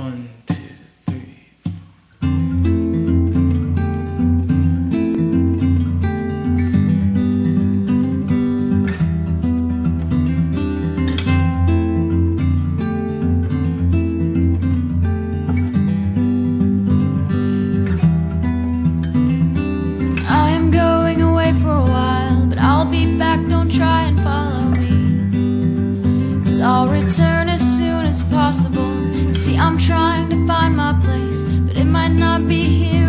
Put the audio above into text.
1, 2, 3, 4. I am going away for a while, but I'll be back, don't try and follow me, 'cause I'll return as soon as possible. See, I'm trying to find my place, but it might not be here